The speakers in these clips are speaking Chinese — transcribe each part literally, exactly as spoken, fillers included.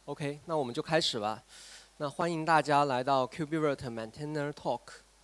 OK， 那我们就开始吧。那欢迎大家来到 KubeVirt Maintainer Talk。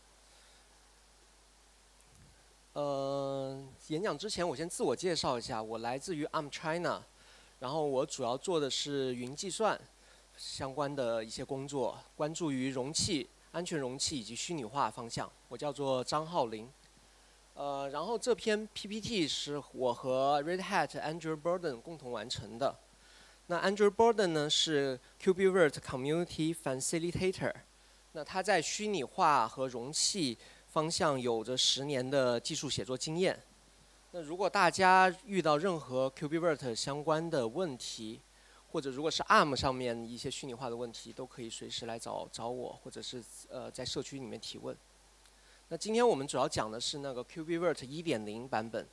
呃，演讲之前我先自我介绍一下，我来自于 A R M China， 然后我主要做的是云计算相关的一些工作，关注于容器、安全容器以及虚拟化方向。我叫做张浩林。呃，然后这篇 P P T 是我和 Red Hat Andrew Burden 共同完成的。那 Andrew Burden 呢是 KubeVirt Community Facilitator， 那他在虚拟化和容器方向有着十年的技术写作经验。那如果大家遇到任何 KubeVirt 相关的问题，或者如果是 A R M 上面一些虚拟化的问题，都可以随时来找找我，或者是呃在社区里面提问。那今天我们主要讲的是那个 KubeVirt 一点零 版本。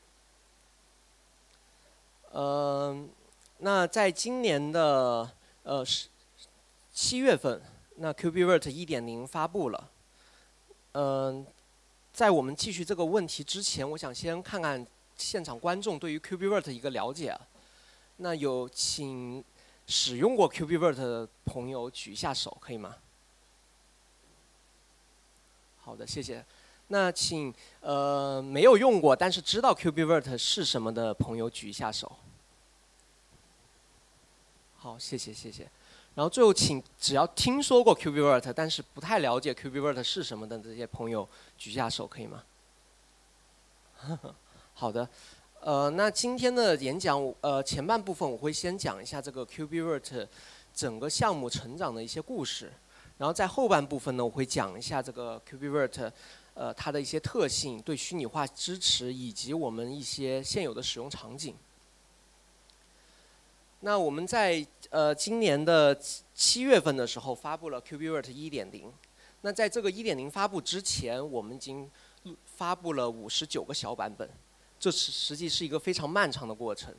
呃。那在今年的呃七月份，那 KubeVirt 一点零 发布了。嗯、呃，在我们继续这个问题之前，我想先看看现场观众对于 KubeVirt 一个了解啊。那有请使用过 KubeVirt 的朋友举一下手，可以吗？好的，谢谢。那请呃没有用过但是知道 KubeVirt 是什么的朋友举一下手。好，谢谢谢谢。然后最后请只要听说过 KubeVirt 但是不太了解 KubeVirt 是什么的这些朋友举下手，可以吗？好的，呃，那今天的演讲呃前半部分我会先讲一下这个 KubeVirt 整个项目成长的一些故事，然后在后半部分呢我会讲一下这个 KubeVirt 呃它的一些特性、对虚拟化支持以及我们一些现有的使用场景。那我们在呃今年的七月份的时候发布了 KubeVirt 一点零。那在这个一点零发布之前，我们已经发布了五十九个小版本，这是实际是一个非常漫长的过程。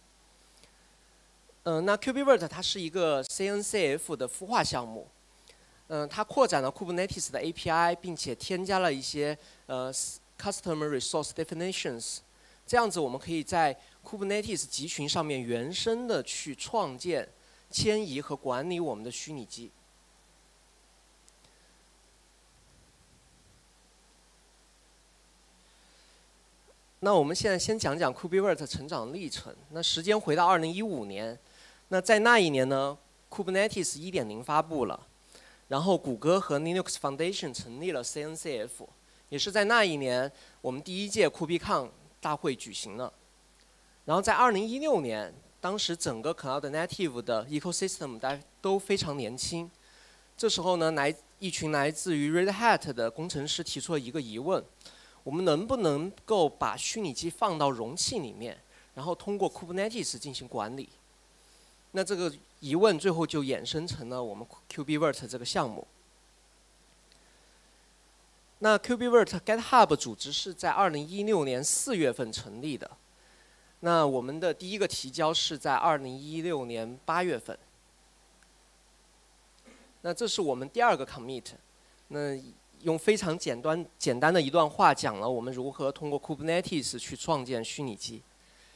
嗯、呃，那 KubeVirt 它是一个 C N C F 的孵化项目。嗯、呃，它扩展了 Kubernetes 的 A P I， 并且添加了一些呃 Customer Resource Definitions。这样子我们可以在 Kubernetes 集群上面原生的去创建、迁移和管理我们的虚拟机。那我们现在先讲讲 KubeVirt 成长历程。那时间回到二零一五年，那在那一年呢 ，Kubernetes 一点零发布了，然后谷歌和 Linux Foundation 成立了 C N C F， 也是在那一年我们第一届 KubeCon 大会举行了。然后在二零一六年，当时整个 Cloud Native 的 ecosystem 大家都非常年轻。这时候呢，来一群来自于 Red Hat 的工程师提出了一个疑问：我们能不能够把虚拟机放到容器里面，然后通过 Kubernetes 进行管理？那这个疑问最后就衍生成了我们 KubeVirt 这个项目。那 KubeVirt GitHub 组织是在二零一六年四月份成立的。那我们的第一个提交是在二零一六年八月份。那这是我们第二个 commit。那用非常简单简单的一段话讲了我们如何通过 Kubernetes 去创建虚拟机。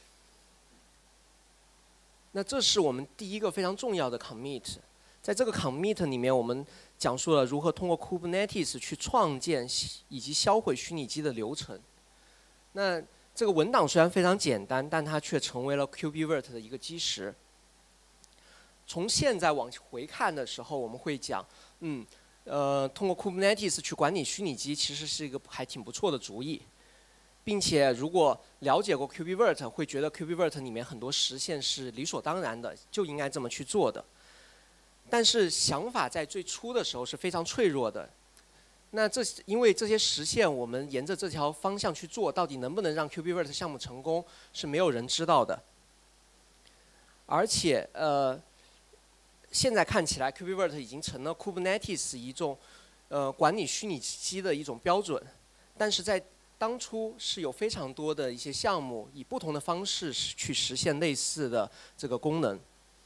那这是我们第一个非常重要的 commit。在这个 commit 里面，我们讲述了如何通过 Kubernetes 去创建以及销毁虚拟机的流程。那这个文档虽然非常简单，但它却成为了 KubeVirt 的一个基石。从现在往回看的时候，我们会讲，嗯，呃，通过 Kubernetes 去管理虚拟机，其实是一个还挺不错的主意。并且，如果了解过 KubeVirt， 会觉得 KubeVirt 里面很多实现是理所当然的，就应该这么去做的。但是想法在最初的时候是非常脆弱的。那这因为这些实现，我们沿着这条方向去做，到底能不能让 KubeVirt 项目成功，是没有人知道的。而且，呃，现在看起来 KubeVirt 已经成了 Kubernetes 一种呃管理虚拟机的一种标准。但是在当初是有非常多的一些项目以不同的方式去实现类似的这个功能。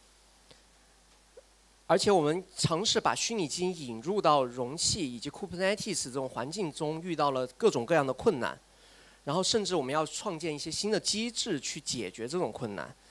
而且我们尝试把虚拟机引入到容器以及 Kubernetes 这种环境中，遇到了各种各样的困难。然后甚至我们要创建一些新的机制去解决这种困难。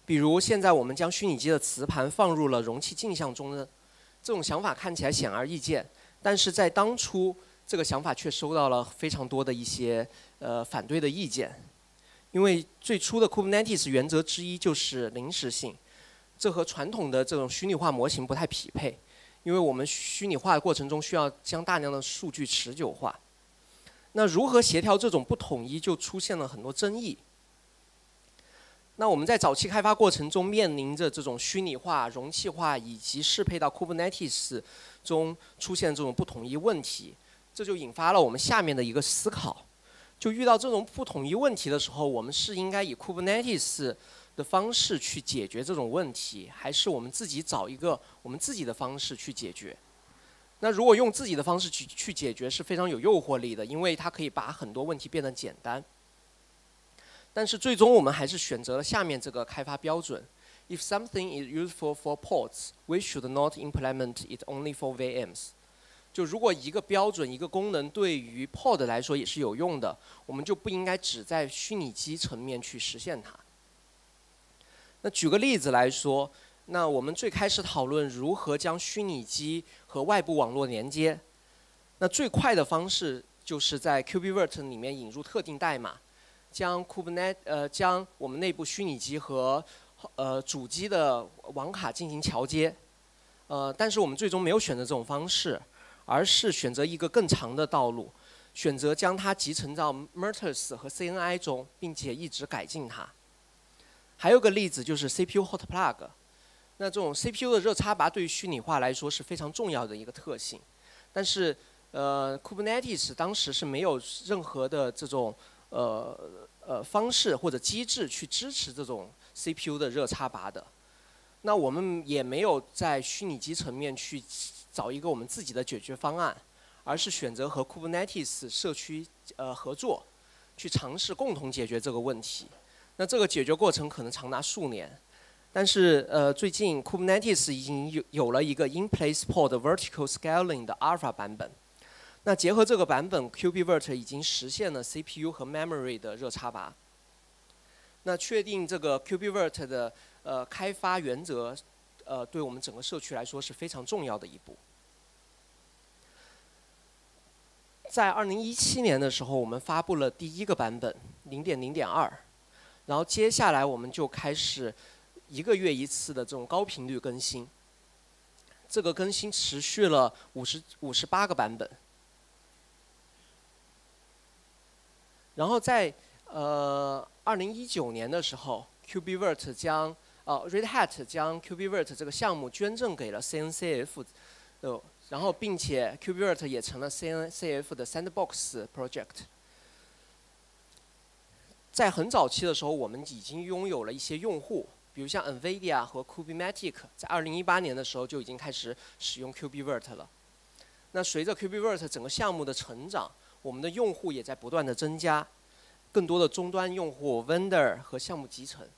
比如现在我们将虚拟机的磁盘放入了容器镜像中的这种想法看起来显而易见，但是在当初这个想法却收到了非常多的一些呃反对的意见，因为最初的 Kubernetes 原则之一就是临时性，这和传统的这种虚拟化模型不太匹配，因为我们虚拟化的过程中需要将大量的数据持久化。那如何协调这种不统一，就出现了很多争议。那我们在早期开发过程中面临着这种虚拟化、容器化以及适配到 Kubernetes 中出现这种不统一问题，这就引发了我们下面的一个思考：就遇到这种不统一问题的时候，我们是应该以 Kubernetes 的方式去解决这种问题，还是我们自己找一个我们自己的方式去解决？那如果用自己的方式去去解决是非常有诱惑力的，因为它可以把很多问题变得简单。但是最终我们还是选择了下面这个开发标准 ：If something is useful for pods, we should not implement it only for V Ms。就如果一个标准、一个功能对于 pod 来说也是有用的，我们就不应该只在虚拟机层面去实现它。那举个例子来说，那我们最开始讨论如何将虚拟机和外部网络连接。那最快的方式就是在 KubeVirt 里面引入特定代码。将 Kubernetes 呃将我们内部虚拟机和呃主机的网卡进行桥接，呃但是我们最终没有选择这种方式，而是选择一个更长的道路，选择将它集成到 Merters 和 C N I 中，并且一直改进它。还有个例子就是 C P U Hot Plug， 那这种 C P U 的热插拔对于虚拟化来说是非常重要的一个特性，但是呃 Kubernetes 当时是没有任何的这种呃呃方式或者机制去支持这种 C P U 的热插拔的，那我们也没有在虚拟机层面去找一个我们自己的解决方案，而是选择和 Kubernetes 社区呃合作，去尝试共同解决这个问题。那这个解决过程可能长达数年，但是呃最近 Kubernetes 已经有有了一个 In-Place Pod Vertical Scaling 的 Alpha 版本。那结合这个版本 ，KubeVirt 已经实现了 C P U 和 Memory 的热插拔。那确定这个 KubeVirt 的呃开发原则，呃对我们整个社区来说是非常重要的一步。在二零一七年的时候，我们发布了第一个版本 零点零点二， 然后接下来我们就开始一个月一次的这种高频率更新。这个更新持续了五十五十八个版本。然后在呃二零一九年的时候 ，KubeVirt 将呃 Red Hat 将 KubeVirt 这个项目捐赠给了 C N C F， 呃，然后并且 KubeVirt 也成了 C N C F 的 Sandbox Project。在很早期的时候，我们已经拥有了一些用户，比如像 NVIDIA 和 Kubematic， 在二零一八年的时候就已经开始使用 KubeVirt 了。那随着 KubeVirt 整个项目的成长，我们的用户也在不断的增加，更多的终端用户、vendor 和项目集成。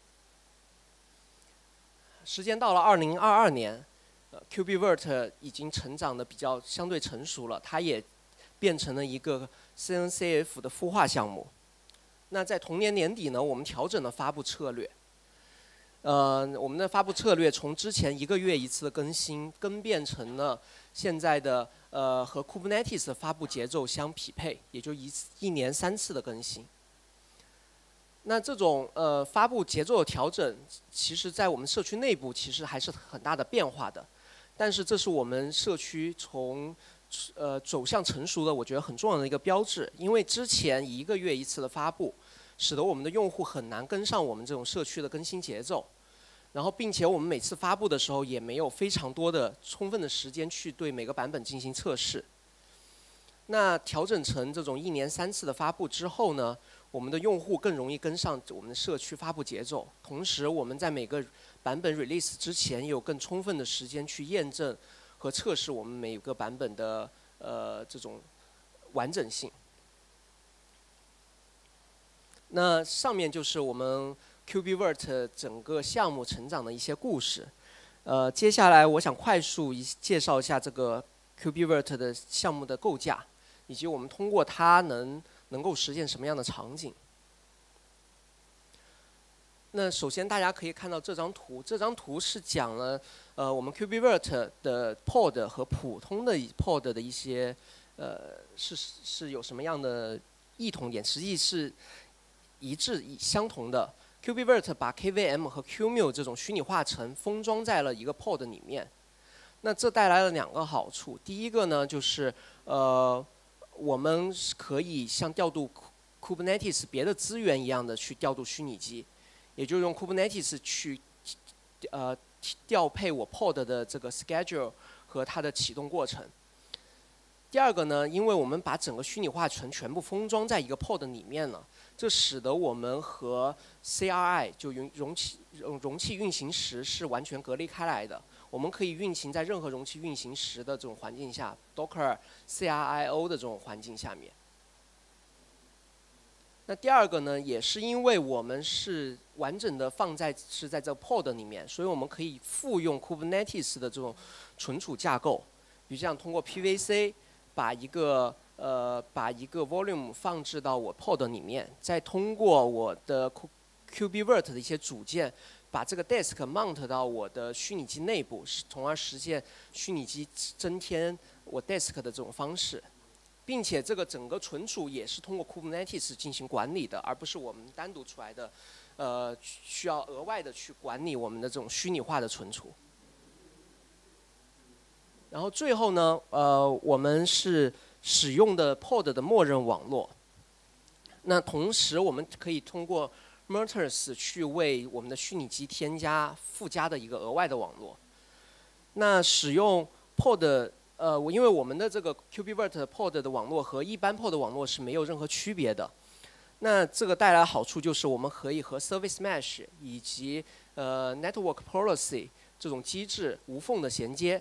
时间到了二零二二年，呃 KubeVirt 已经成长的比较相对成熟了，它也变成了一个 C N C F 的孵化项目。那在同年年底呢，我们调整了发布策略。呃，我们的发布策略从之前一个月一次的更新，更变成了现在的呃和 Kubernetes 的发布节奏相匹配，也就一次一年三次的更新。那这种呃发布节奏的调整，其实在我们社区内部其实还是很大的变化的，但是这是我们社区从呃走向成熟的，我觉得很重要的一个标志，因为之前一个月一次的发布，使得我们的用户很难跟上我们这种社区的更新节奏。然后，并且我们每次发布的时候也没有非常多的充分的时间去对每个版本进行测试。那调整成这种一年三次的发布之后呢，我们的用户更容易跟上我们的社区发布节奏。同时，我们在每个版本 release 之前也有更充分的时间去验证和测试我们每个版本的呃这种完整性。那上面就是我们KubeVirt 整个项目成长的一些故事，呃，接下来我想快速一介绍一下这个 KubeVirt 的项目的构架，以及我们通过它能能够实现什么样的场景。 那首先大家可以看到这张图，这张图是讲了呃我们 KubeVirt 的 pod 和普通的 pod 的一些呃是是有什么样的异同点，实际是一致相同的。KubeVirt 把 K V M 和 Qmu 这种虚拟化层封装在了一个 pod 里面，那这带来了两个好处。第一个呢，就是呃我们可以像调度 Kubernetes 别的资源一样的去调度虚拟机。也就是用 Kubernetes 去呃调配我 pod 的这个 schedule 和它的启动过程。第二个呢，因为我们把整个虚拟化层全部封装在一个 pod 里面了，这使得我们和 C R I 就容容器容器运行时是完全隔离开来的。我们可以运行在任何容器运行时的这种环境下 ，Docker、C R I O 的这种环境下面。那第二个呢，也是因为我们是完整的放在是在这 pod 里面，所以我们可以复用 Kubernetes 的这种存储架构，比如像通过 P V C 把一个呃把一个 volume 放置到我 pod 里面，再通过我的 KubeVirt 的一些组件，把这个 disk mount 到我的虚拟机内部，从而实现虚拟机增添我 disk 的这种方式。并且这个整个存储也是通过 Kubernetes 进行管理的，而不是我们单独出来的，呃，需要额外的去管理我们的这种虚拟化的存储。然后最后呢，呃，我们是使用的 pod 的默认网络。那同时我们可以通过 Merters 去为我们的虚拟机添加附加的一个额外的网络。那使用 pod呃，因为我们的这个 KubeVirt pod 的网络和一般 pod 网络是没有任何区别的。那这个带来的好处就是我们可以和 Service Mesh 以及呃 Network Policy 这种机制无缝的衔接。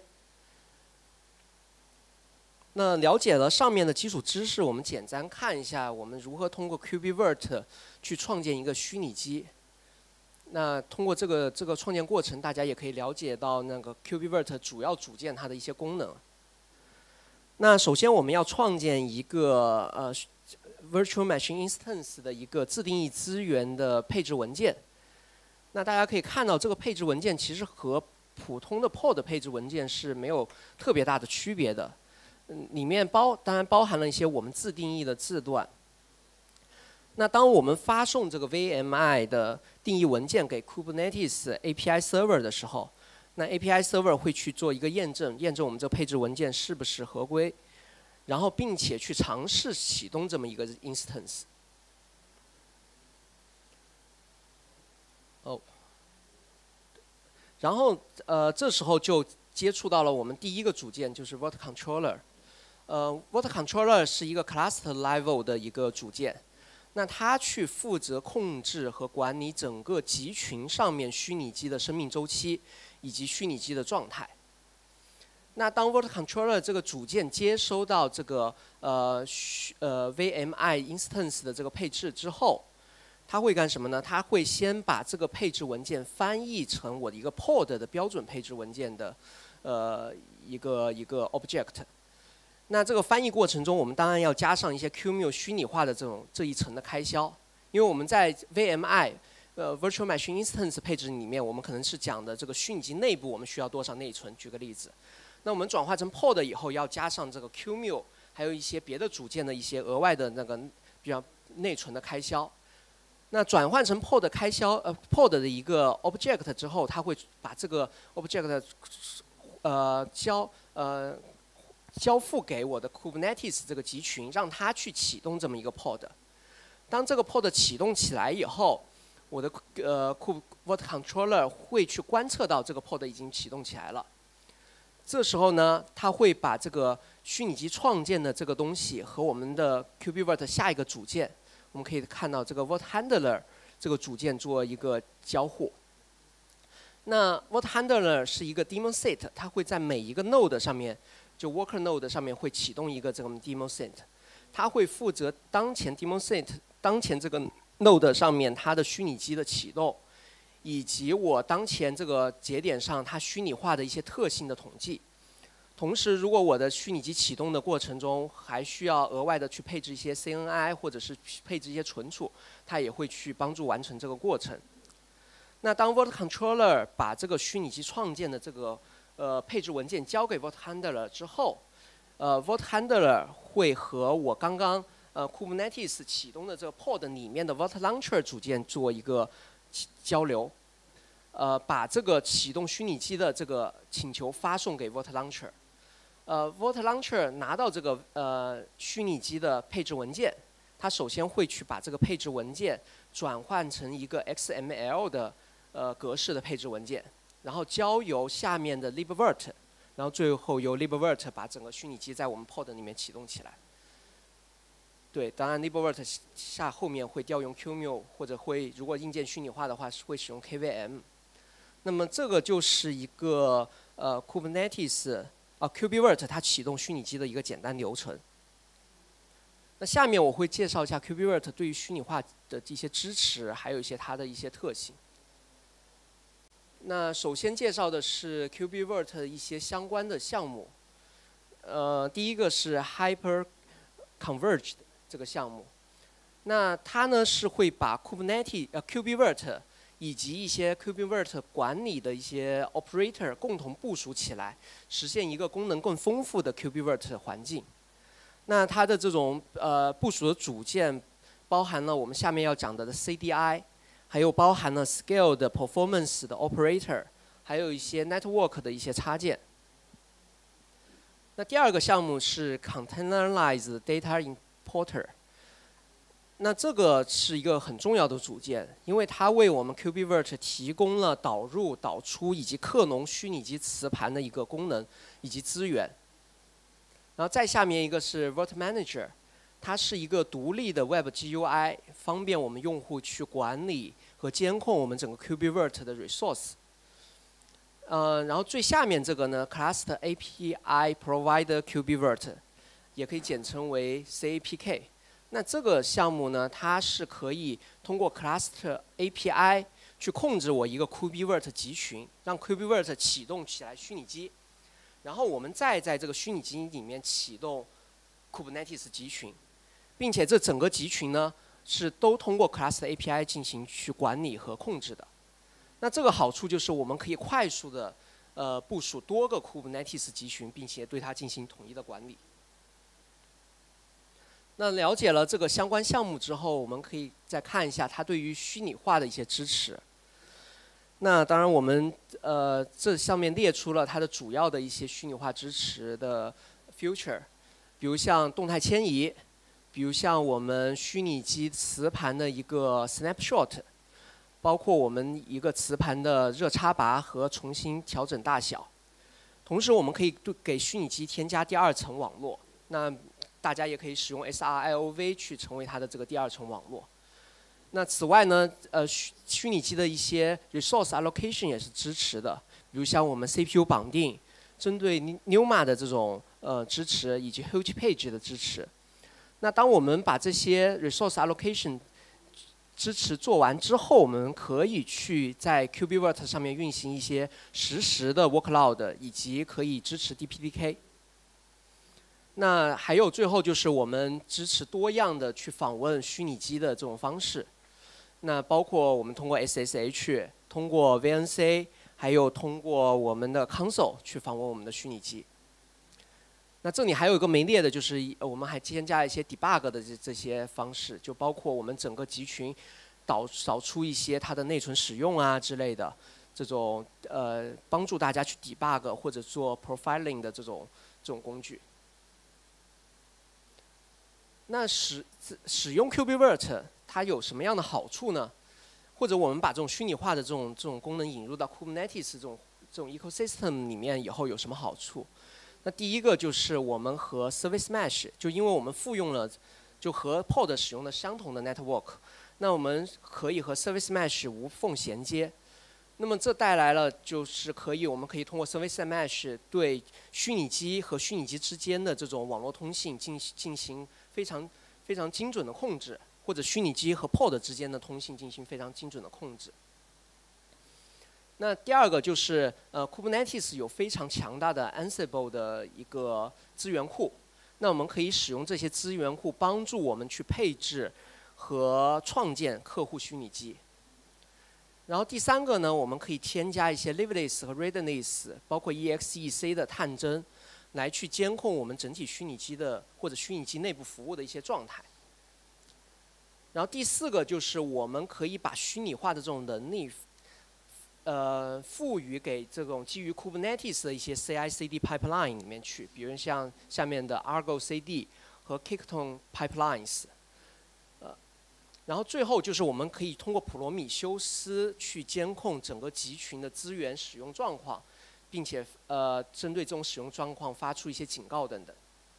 那了解了上面的基础知识，我们简单看一下我们如何通过 KubeVirt 去创建一个虚拟机。那通过这个这个创建过程，大家也可以了解到那个 KubeVirt 主要组件它的一些功能。那首先我们要创建一个呃 Virtual Machine Instance 的一个自定义资源的配置文件。那大家可以看到，这个配置文件其实和普通的 pod 配置文件是没有特别大的区别的。嗯，里面包当然包含了一些我们自定义的字段。那当我们发送这个 V M I 的定义文件给 Kubernetes A P I Server 的时候，那 A P I Server 会去做一个验证，验证我们这个配置文件是不是合规，然后并且去尝试启动这么一个 instance。哦，然后呃，这时候就接触到了我们第一个组件，就是 Vault Controller。呃 ，Vault Controller 是一个 cluster level 的一个组件，那它去负责控制和管理整个集群上面虚拟机的生命周期。以及虚拟机的状态。那当 Vault Controller 这个组件接收到这个呃呃 V M I instance 的这个配置之后，它会干什么呢？它会先把这个配置文件翻译成我的一个 pod 的标准配置文件的呃一个一个 object。那这个翻译过程中，我们当然要加上一些 Qmu 虚拟化的这种这一层的开销，因为我们在 V M I呃 Virtual Machine Instance 配置里面，我们可能是讲的这个虚拟机内部我们需要多少内存。举个例子，那我们转化成 pod 以后，要加上这个 Qmu， 还有一些别的组件的一些额外的那个比较内存的开销。那转换成 pod 开销呃 pod 的一个 object 之后，它会把这个 object 呃交呃交付给我的 Kubernetes 这个集群，让它去启动这么一个 pod。当这个 pod 启动起来以后，我的呃 Vault Controller 会去观测到这个 pod 已经启动起来了。这时候呢，它会把这个虚拟机创建的这个东西和我们的 KubeVirt 下一个组件，我们可以看到这个 Vault Handler 这个组件做一个交互。那 Vault Handler 是一个 daemon set， 它会在每一个 node 上面，就 worker node 上面会启动一个这个 daemon set， 它会负责当前 daemon set 当前这个 node 上面它的虚拟机的启动，以及我当前这个节点上它虚拟化的一些特性的统计。同时，如果我的虚拟机启动的过程中还需要额外的去配置一些 C N I 或者是配置一些存储，它也会去帮助完成这个过程。 那当 Vault Controller 把这个虚拟机创建的这个呃配置文件交给 Vault Handler 之后，呃 Vault Handler 会和我刚刚呃 Kubernetes 启动的这个 pod 里面的 Vault Launcher 组件做一个交流，呃把这个启动虚拟机的这个请求发送给 Vault Launcher。呃 Vault Launcher 拿到这个呃虚拟机的配置文件，它首先会去把这个配置文件转换成一个 X M L 的呃格式的配置文件，然后交由下面的 libvirt， 然后最后由 libvirt 把整个虚拟机在我们 pod 里面启动起来。对，当然 libvirt 下后面会调用 qemu， 或者会如果硬件虚拟化的话是会使用 K V M。那么这个就是一个呃 Kubernetes 啊 KubeVirt 它启动虚拟机的一个简单流程。那下面我会介绍一下 KubeVirt 对于虚拟化的一些支持，还有一些它的一些特性。那首先介绍的是 KubeVirt 一些相关的项目。呃，第一个是 Hyper Converged 这个项目。那它呢是会把 Kubernetes 呃 KubeVirt 以及一些 KubeVirt 管理的一些 operator 共同部署起来，实现一个功能更丰富的 KubeVirt 环境。那它的这种呃部署的组件，包含了我们下面要讲的 C D I， 还有包含了 Scale 的 Performance 的 operator， 还有一些 Network 的一些插件。那第二个项目是 Containerized Data Importer。那这个是一个很重要的组件，因为它为我们 KubeVirt 提供了导入、导出以及克隆虚拟机磁盘的一个功能以及资源。然后再下面一个是 Vault Manager， 它是一个独立的 Web G U I， 方便我们用户去管理和监控我们整个 KubeVirt 的 resource。呃，然后最下面这个呢 ，Cluster A P I Provider KubeVirt， 也可以简称为 C A P K。那这个项目呢，它是可以通过 Cluster A P I 去控制我一个 KubeVirt 集群，让 KubeVirt 启动起来虚拟机，然后我们再在这个虚拟机里面启动 Kubernetes 集群，并且这整个集群呢是都通过 Cluster A P I 进行去管理和控制的。那这个好处就是我们可以快速的呃部署多个 Kubernetes 集群，并且对它进行统一的管理。那了解了这个相关项目之后，我们可以再看一下它对于虚拟化的一些支持。那当然，我们呃这上面列出了它的主要的一些虚拟化支持的 feature， 比如像动态迁移，比如像我们虚拟机磁盘的一个 snapshot， 包括我们一个磁盘的热插拔和重新调整大小。同时，我们可以对给虚拟机添加第二层网络。那大家也可以使用 S R I O V 去成为它的这个第二层网络。那此外呢，呃，虚虚拟机的一些 resource allocation 也是支持的，比如像我们 C P U 绑定，针对 NUMA 的这种呃支持，以及 Huge Page 的支持。那当我们把这些 resource allocation 支持做完之后，我们可以去在 KubeVirt 上面运行一些实时的 workload， 以及可以支持 D P D K。那还有最后就是我们支持多样的去访问虚拟机的这种方式，那包括我们通过 S S H， 通过 V N C， 还有通过我们的 console 去访问我们的虚拟机。那这里还有一个没列的，就是我们还添加一些 debug 的这这些方式，就包括我们整个集群导导出一些它的内存使用啊之类的，这种呃帮助大家去 debug 或者做 profiling 的这种这种工具。那使使用 KubeVirt 它有什么样的好处呢？或者我们把这种虚拟化的这种这种功能引入到 Kubernetes 这种这种 ecosystem 里面以后有什么好处？那第一个就是我们和 Service Mesh， 就因为我们复用了就和 Pod 使用的相同的 network， 那我们可以和 Service Mesh 无缝衔接。那么这带来了就是可以，我们可以通过 Service Mesh 对虚拟机和虚拟机之间的这种网络通信进进行非常非常精准的控制，或者虚拟机和 Pod 之间的通信进行非常精准的控制。那第二个就是呃 Kubernetes 有非常强大的 Ansible 的一个资源库，那我们可以使用这些资源库帮助我们去配置和创建客户虚拟机。 然后第三个呢，我们可以添加一些 liveness 和 readiness， 包括 E X E C 的探针，来去监控我们整体虚拟机的或者虚拟机内部服务的一些状态。然后第四个就是我们可以把虚拟化的这种能力，呃，赋予给这种基于 Kubernetes 的一些 C I C D pipeline 里面去，比如像下面的 Argo C D 和 Kicton pipelines。然后最后就是我们可以通过普罗米修斯去监控整个集群的资源使用状况，并且呃针对这种使用状况发出一些警告等等。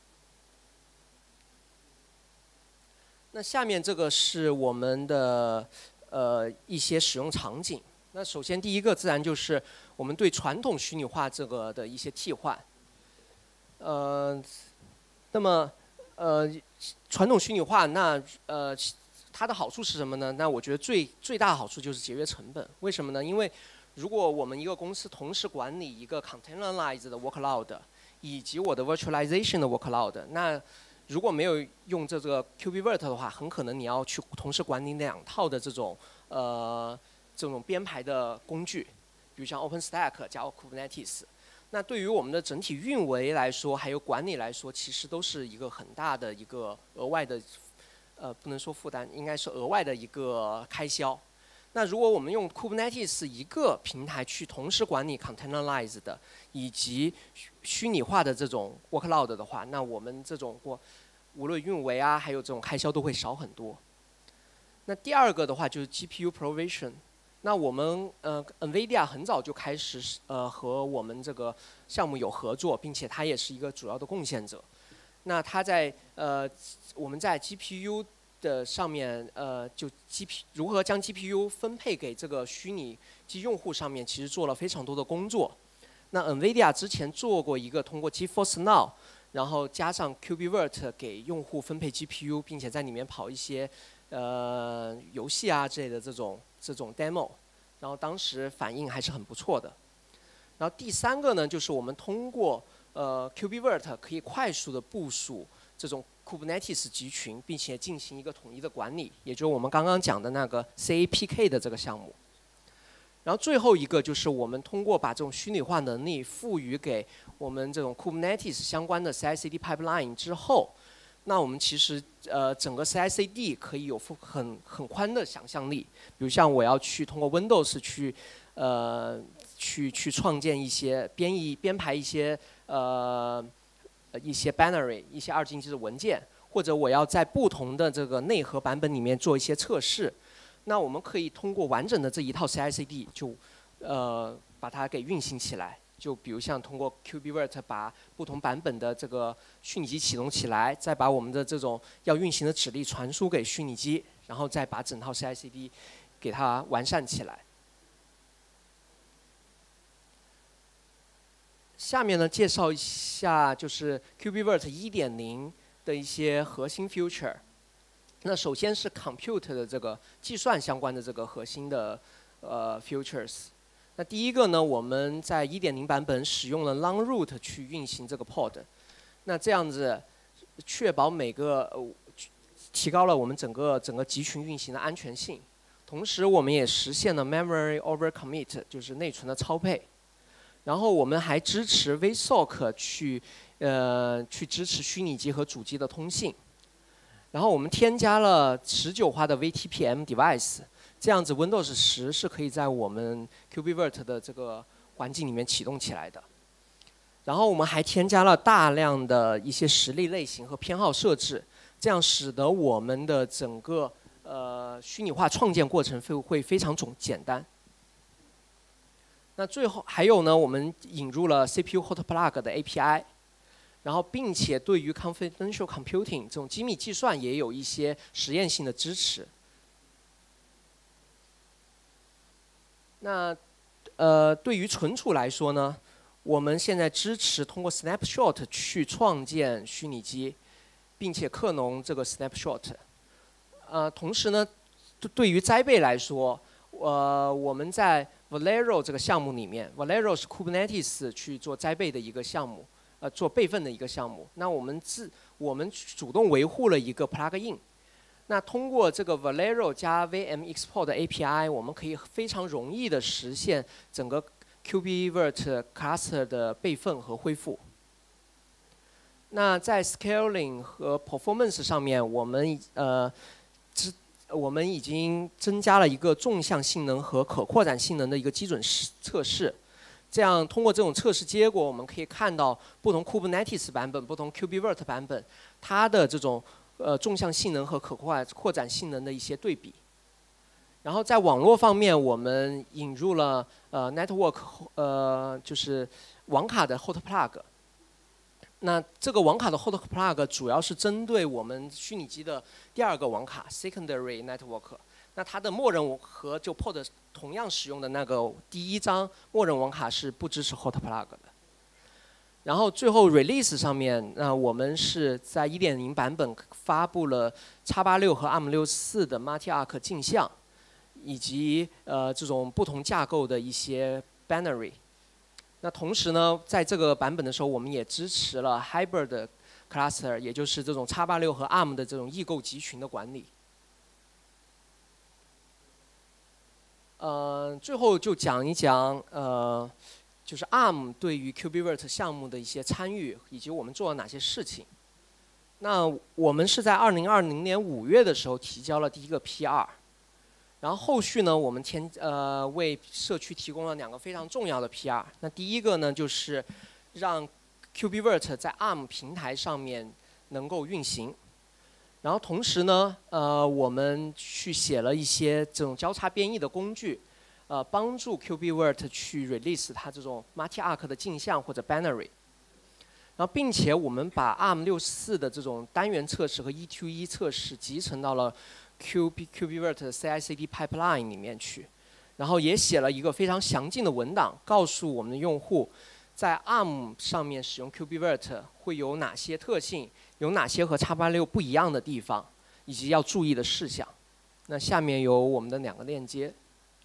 那下面这个是我们的呃一些使用场景。那首先第一个自然就是我们对传统虚拟化这个的一些替换。呃，那么呃传统虚拟化那呃。它的好处是什么呢？那我觉得最最大的好处就是节约成本。为什么呢？因为如果我们一个公司同时管理一个 containerized 的 workload 以及我的 virtualization 的 workload， 那如果没有用这个 KubeVirt 的话，很可能你要去同时管理两套的这种呃这种编排的工具，比如像 OpenStack 加 Kubernetes。那对于我们的整体运维来说，还有管理来说，其实都是一个很大的一个额外的。呃，不能说负担，应该是额外的一个开销。那如果我们用 Kubernetes 一个平台去同时管理 containerized 的以及虚拟化的这种 workload 的话，那我们这种过无论运维啊，还有这种开销都会少很多。那第二个的话就是 G P U provision。那我们呃 NVIDIA 很早就开始呃和我们这个项目有合作，并且它也是一个主要的贡献者。那它在呃我们在 G P U 的上面呃就 G P 如何将 G P U 分配给这个虚拟机用户上面，其实做了非常多的工作。那 NVIDIA 之前做过一个通过 GeForce Now， 然后加上 KubeVirt 给用户分配 G P U， 并且在里面跑一些呃游戏啊之类的这种这种 demo， 然后当时反应还是很不错的。然后第三个呢，就是我们通过呃 KubeVirt 可以快速的部署这种 Kubernetes 集群，并且进行一个统一的管理，也就是我们刚刚讲的那个 C A P K 的这个项目。然后最后一个就是我们通过把这种虚拟化能力赋予给我们这种 Kubernetes 相关的 C I C D pipeline 之后，那我们其实呃整个 C I C D 可以有很很宽的想象力。比如像我要去通过 Windows 去呃去去创建一些编译编排一些呃一些 binary 一些二进制的文件，或者我要在不同的这个内核版本里面做一些测试，那我们可以通过完整的这一套 C I C D 就呃把它给运行起来。就比如像通过 KubeVirt 把不同版本的这个虚拟机启动起来，再把我们的这种要运行的指令传输给虚拟机，然后再把整套 C I C D 给它完善起来。下面呢，介绍一下就是 KubeVirt 一点零 的一些核心 feature。那首先是 compute 的这个计算相关的这个核心的呃 features。那第一个呢，我们在 一点零 版本使用了 long root 去运行这个 pod。那这样子确保每个呃提高了我们整个整个集群运行的安全性。同时，我们也实现了 memory over commit， 就是内存的超配。然后我们还支持 V S O C 去呃去支持虚拟机和主机的通信。然后我们添加了十九花的 V T P M device， 这样子 Windows 十是可以在我们 KubeVirt 的这个环境里面启动起来的。然后我们还添加了大量的一些实例类型和偏好设置，这样使得我们的整个呃虚拟化创建过程会会非常总简单。那最后还有呢，我们引入了 C P U Hot Plug 的 A P I， 然后并且对于 Confidential Computing 这种机密计算也有一些实验性的支持。那呃，对于存储来说呢，我们现在支持通过 Snapshot 去创建虚拟机，并且克隆这个 Snapshot。呃，同时呢，对于灾备来说，呃，我们在 Valero 这个项目里面 ，Valero 是 Kubernetes 去做灾备的一个项目，呃，做备份的一个项目。那我们自我们主动维护了一个 plugin， 那通过这个 Valero 加 V M Export 的 A P I， 我们可以非常容易的实现整个 KubeVirt cluster 的备份和恢复。那在 scaling 和 performance 上面，我们呃，我们已经增加了一个纵向性能和可扩展性能的一个基准测试。这样通过这种测试结果，我们可以看到不同 Kubernetes 版本、不同 KubeVirt 版本，它的这种呃纵向性能和可扩扩展性能的一些对比。然后在网络方面，我们引入了呃 network 呃就是网卡的 hot plug。那这个网卡的 hot plug 主要是针对我们虚拟机的第二个网卡 secondary network。那它的默认和就 port 同样使用的那个第一张默认网卡是不支持 hot plug 的。然后最后 release 上面，那我们是在 一点零 版本发布了 x 八六和 A R M 六十四的 multi-arc 镜像，以及呃这种不同架构的一些 binary。那同时呢，在这个版本的时候，我们也支持了 hybrid cluster， 也就是这种 x 八六和 A R M 的这种异构集群的管理。呃，最后就讲一讲呃，就是 A R M 对于 KubeVirt 项目的一些参与，以及我们做了哪些事情。那我们是在二零二零年五月的时候提交了第一个 P R。然后后续呢，我们添呃为社区提供了两个非常重要的 P R。那第一个呢，就是让 KubeVirt 在 A R M 平台上面能够运行。然后同时呢，呃，我们去写了一些这种交叉编译的工具，呃，帮助 KubeVirt 去 release 它这种 multi-arc 的镜像或者 binary。然后并且我们把 A R M 六十四的这种单元测试和 一 对一测试集成到了 KubeVirt C I C D pipeline 里面去，然后也写了一个非常详尽的文档，告诉我们的用户，在 A R M 上面使用 KubeVirt 会有哪些特性，有哪些和 x 八六不一样的地方，以及要注意的事项。那下面有我们的两个链接。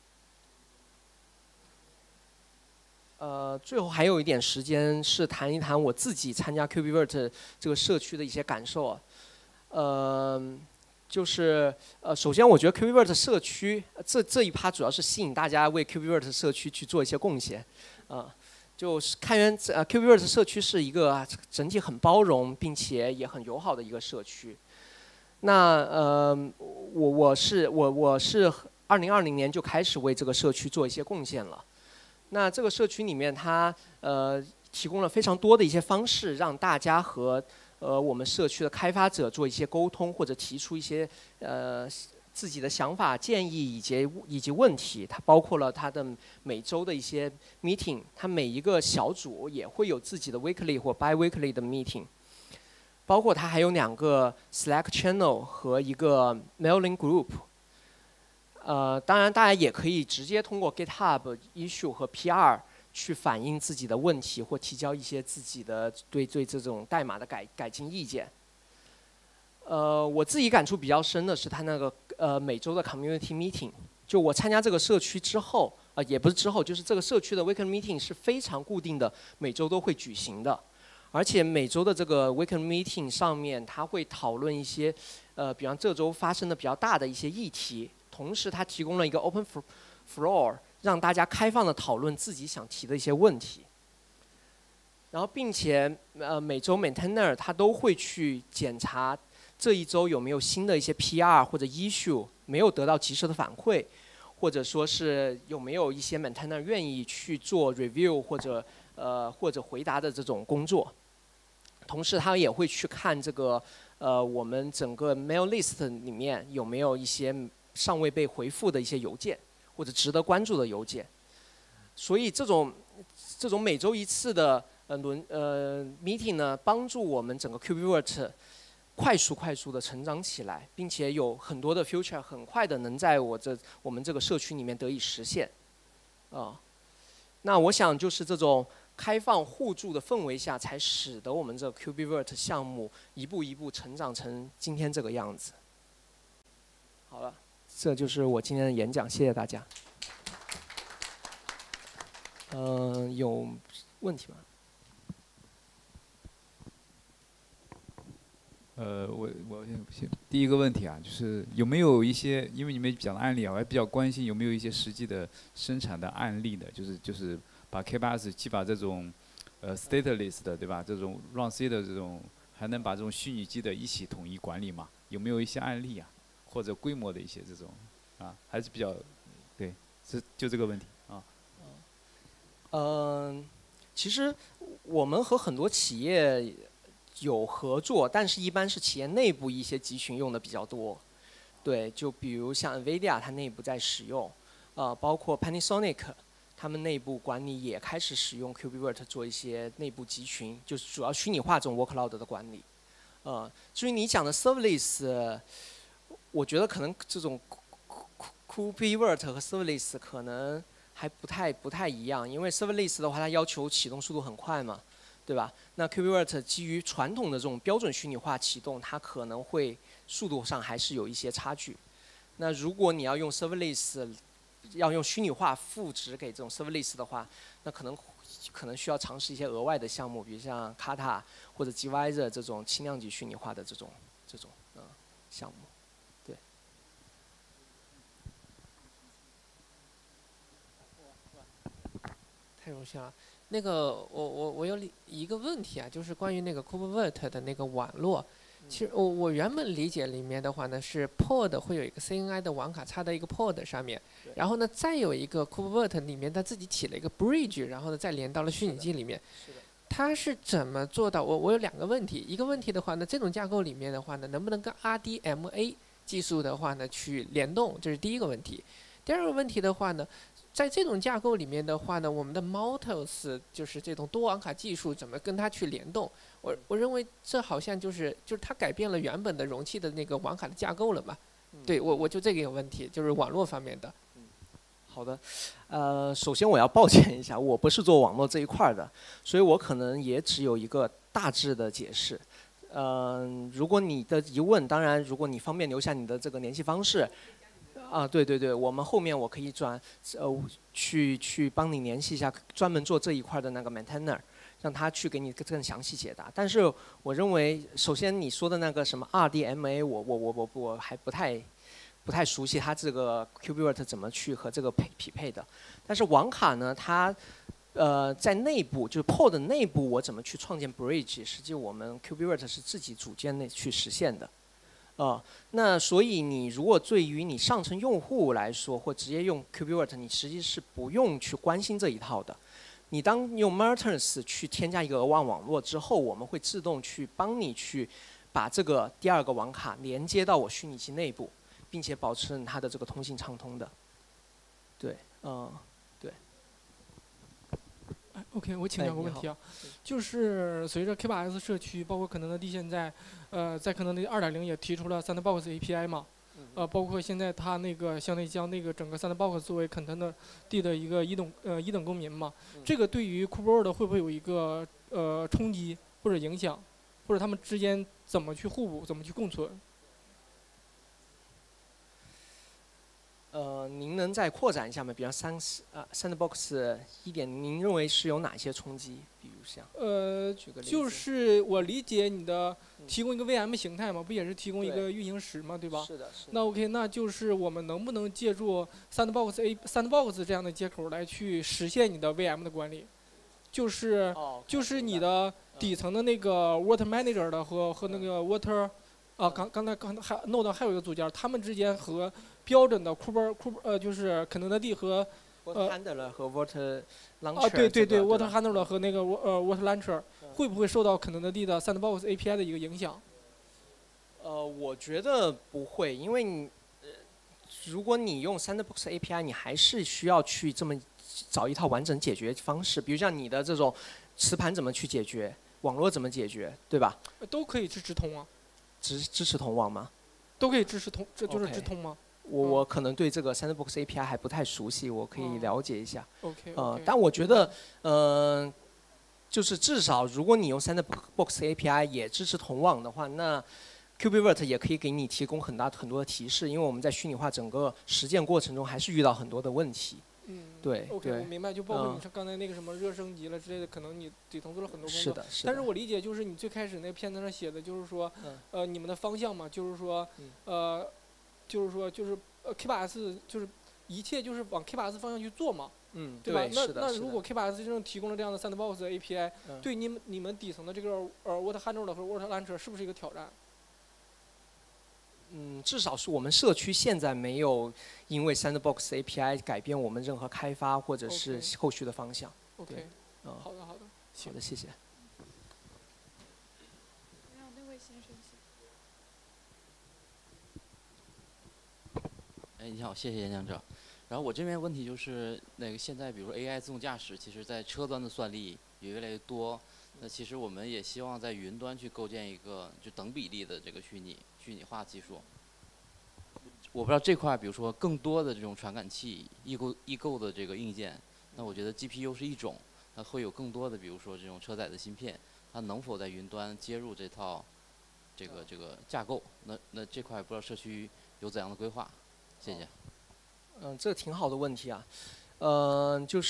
呃，最后还有一点时间是谈一谈我自己参加 KubeVirt 这个社区的一些感受。呃。就是呃，首先我觉得 KubeVirt 社区这这一趴主要是吸引大家为 KubeVirt 社区去做一些贡献，啊、呃，就是开源呃 KubeVirt 社区是一个整体很包容并且也很友好的一个社区。那呃，我我是我我是二零二零年就开始为这个社区做一些贡献了。那这个社区里面它呃提供了非常多的一些方式，让大家和呃，我们社区的开发者做一些沟通，或者提出一些呃自己的想法、建议以及以及问题。它包括了它的每周的一些 meeting， 它每一个小组也会有自己的 weekly 或 bi-weekly 的 meeting。包括它还有两个 Slack channel 和一个 mailing group。呃，当然大家也可以直接通过 GitHub issue 和 P R。去反映自己的问题，或提交一些自己的对对这种代码的改改进意见。呃，我自己感触比较深的是他那个呃每周的 community meeting。就我参加这个社区之后，啊、呃、也不是之后，就是这个社区的 weekend meeting 是非常固定的，每周都会举行的。而且每周的这个 weekend meeting 上面，他会讨论一些呃，比方这周发生的比较大的一些议题，同时他提供了一个 open floor。让大家开放的讨论自己想提的一些问题，然后并且呃每周 maintainer 他都会去检查这一周有没有新的一些 P R 或者 issue 没有得到及时的反馈，或者说是有没有一些 maintainer 愿意去做 review 或者呃或者回答的这种工作。同时他也会去看这个呃我们整个 mail list 里面有没有一些尚未被回复的一些邮件。或者值得关注的邮件，所以这种这种每周一次的呃轮呃 meeting 呢，帮助我们整个 KubeVirt 快速快速的成长起来，并且有很多的 future 很快的能在我这我们这个社区里面得以实现，啊、呃，那我想就是这种开放互助的氛围下，才使得我们这个 KubeVirt 项目一步一步成长成今天这个样子。好了。这就是我今天的演讲，谢谢大家。嗯、呃，有问题吗？ 呃，我我第一个问题啊，就是有没有一些，因为你们讲的案例啊，我还比较关心有没有一些实际的生产的案例的，就是就是把 K 八 S 既把这种呃 stateless 的对吧，这种 run C 的这种，还能把这种虚拟机的一起统一管理嘛？有没有一些案例啊，或者规模的一些这种啊，还是比较对，是就这个问题啊。 嗯、呃，其实我们和很多企业有合作，但是一般是企业内部一些集群用的比较多。对，就比如像 NVIDIA 它内部在使用，呃，包括 Panasonic， 他们内部管理也开始使用 KubeVirt 做一些内部集群，就是主要虚拟化这种 workload 的管理。呃，至于你讲的 serverless， 我觉得可能这种 KubeVirt 和 serverless 可能还不太不太一样，因为 serverless 的话，它要求启动速度很快嘛。对吧？那 KubeVirt 基于传统的这种标准虚拟化启动，它可能会速度上还是有一些差距。那如果你要用 serverless， 要用虚拟化赋值给这种 serverless 的话，那可能可能需要尝试一些额外的项目，比如像 Kata 或者 Gvisor 这种轻量级虚拟化的这种这种呃项目。对。 太荣幸了。那个，我我我有一个问题啊，就是关于那个 KubeVirt 的那个网络。其实我我原本理解里面的话呢，是 pod 会有一个 C N I 的网卡插在一个 pod 上面，然后呢再有一个 KubeVirt 里面它自己起了一个 bridge， 然后呢再连到了虚拟机里面。它是怎么做到？我我有两个问题，一个问题的话呢，这种架构里面的话呢，能不能跟 R D M A 技术的话呢去联动？这是第一个问题。第二个问题的话呢，在这种架构里面的话呢，我们的 Multics 就是这种多网卡技术怎么跟它去联动？我我认为这好像就是就是它改变了原本的容器的那个网卡的架构了嘛？对我我就这个有问题，就是网络方面的。 好的，呃，首先我要抱歉一下，我不是做网络这一块的，所以我可能也只有一个大致的解释。嗯、呃，如果你的疑问，当然如果你方便留下你的这个联系方式。啊，对对对，我们后面我可以转，呃，去去帮你联系一下专门做这一块的那个 maintainer， 让他去给你更详细解答。但是我认为，首先你说的那个什么 R D M A， 我我我我我还不太不太熟悉它这个 KubeVirt 怎么去和这个配匹配的。但是网卡呢，它呃在内部就是 pod 内部我怎么去创建 bridge， 实际我们 KubeVirt 是自己组件内去实现的。呃，那所以你如果对于你上层用户来说，或直接用 KubeVirt， 你实际是不用去关心这一套的。你当用 Mertens 去添加一个额外网络之后，我们会自动去帮你去把这个第二个网卡连接到我虚拟机内部，并且保持它的这个通信畅通的。对，嗯、呃，对。 OK， 我请教个问题啊，就是随着 K 八 S 社区，包括肯德基现在，呃，在肯德基 二点零 也提出了 Sandbox A P I 嘛，呃，包括现在它那个相当于将那个整个 Sandbox 作为肯德基的一个一等呃一等公民嘛，这个对于 KubeVirt 会不会有一个呃冲击或者影响，或者他们之间怎么去互补，怎么去共存？ 呃，您能再扩展一下吗？比方三呃 Sandbox 一点，您认为是有哪些冲击？比如像呃，就是我理解你的提供一个 V M 形态嘛，不也是提供一个运行时嘛，对吧？ 是的，是的。 那 OK， 那就是我们能不能借助 Sandbox A Sandbox 这样的接口来去实现你的 V M 的管理？就是、 哦、 就是你的底层的那个 Water Manager 的和和那个 Water。啊，刚刚才刚才还 Node 还有一个组件，它们之间和标准的 Kuber Kuber 呃就是肯德基和呃 Water Handler 和 Water Launcher 啊对对对 Water Handler 和那个呃 Water Launcher 会不会受到肯德基的 Sandbox A P I 的一个影响？ 呃，我觉得不会，因为你呃如果你用 Sandbox A P I， 你还是需要去这么找一套完整解决方式，比如像你的这种磁盘怎么去解决，网络怎么解决，对吧？ 都可以支持通啊。 支支持同网吗？ 都可以支持通，这就是直通吗？ Okay. 我我可能对这个 Sandbox A P I 还不太熟悉，我可以了解一下。 哦、OK。 呃，但我觉得，呃，就是至少如果你用 Sandbox A P I 也支持同网的话，那 KubeVirt 也可以给你提供很大很多的提示，因为我们在虚拟化整个实践过程中还是遇到很多的问题。 嗯， 对 OK， 对我明白，就包括嗯你像刚才那个什么热升级了之类的，可能你底层做了很多工作。 是的，是的。 但是我理解就是你最开始那个片子上写的，就是说， 嗯呃，你们的方向嘛，就是说嗯， 呃，就是说就是呃 K 八 S 就是一切就是往 K 八 S 方向去做嘛。 嗯， 对吧？那是的是的那如果 K 八 S 真正提供了这样的 Sandbox A P I，、 嗯、 对你们你们底层的这个呃 What Handler 和 What Launcher 是不是一个挑战？ 嗯，至少是我们社区现在没有因为 Sandbox A P I 改变我们任何开发或者是后续的方向。 OK，, okay. 嗯， 好的好的， 好的，谢谢。 让那位先生先。 哎，你好，谢谢演讲者。然后我这边问题就是，那个现在比如说 A I 自动驾驶，其实在车端的算力也越来越多。那其实我们也希望在云端去构建一个就等比例的这个虚拟虚拟化技术。我不知道这块，比如说更多的这种传感器、异构异构的这个硬件，那我觉得 G P U 是一种，那会有更多的比如说这种车载的芯片，它能否在云端接入这套这个这个架构？那那这块不知道社区有怎样的规划？谢谢。 嗯，这个挺好的问题啊，呃，就是，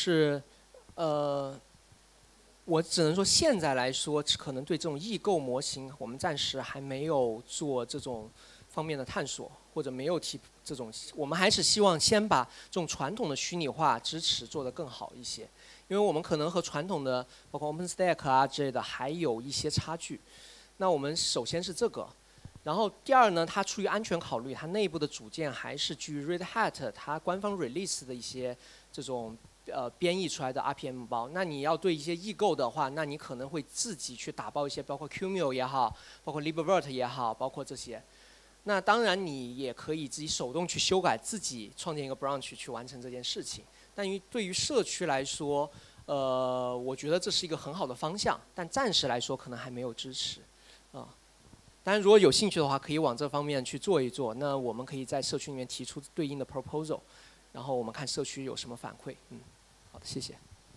呃，我只能说现在来说，可能对这种异构模型，我们暂时还没有做这种方面的探索，或者没有提这种，我们还是希望先把这种传统的虚拟化支持做得更好一些，因为我们可能和传统的包括 OpenStack 啊之类的还有一些差距。那我们首先是这个。然后第二呢，它出于安全考虑，它内部的组件还是基于 Red Hat 它官方 release 的一些这种呃编译出来的 R P M 包。那你要对一些异构的话，那你可能会自己去打包一些，包括 Qmule 也好，包括 libvirt 也好，包括这些。那当然你也可以自己手动去修改，自己创建一个 branch 去完成这件事情。但于对于社区来说，呃，我觉得这是一个很好的方向，但暂时来说可能还没有支持，啊。当然，如果有兴趣的话，可以往这方面去做一做。那我们可以在社区里面提出对应的 proposal， 然后我们看社区有什么反馈。嗯，好的，谢谢。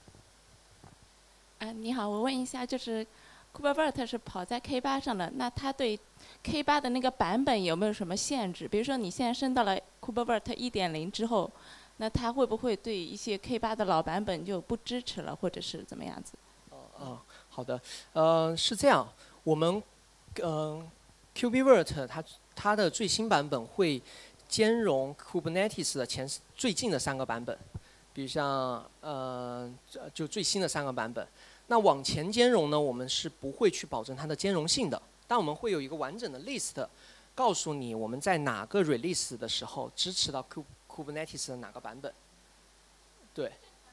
啊，你好，我问一下，就是 KubeVirt 是跑在 K 八 上的，那它对 K 八 的那个版本有没有什么限制？比如说你现在升到了 KubeVirt 一点零 之后，那它会不会对一些 K 八 的老版本就不支持了，或者是怎么样子？ 哦、呃，好的，呃，是这样，我们。嗯、呃、，KubeVirt 它它的最新版本会兼容 Kubernetes 的前最近的三个版本，比如像呃就最新的三个版本。那往前兼容呢，我们是不会去保证它的兼容性的，但我们会有一个完整的 list， 告诉你我们在哪个 release 的时候支持到 Kubernetes 的哪个版本。对。